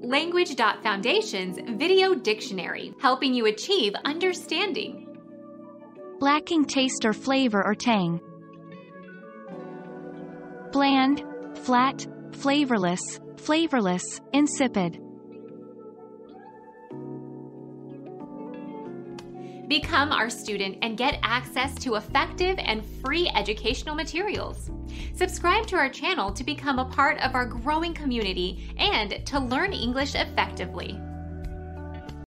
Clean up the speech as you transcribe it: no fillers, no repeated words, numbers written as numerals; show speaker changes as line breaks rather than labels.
Language.Foundation's Video Dictionary, helping you achieve understanding.
Lacking taste or flavor or tang. Bland, flat, flavorless, insipid.
Become our student and get access to effective and free educational materials. Subscribe to our channel to become a part of our growing community and to learn English effectively.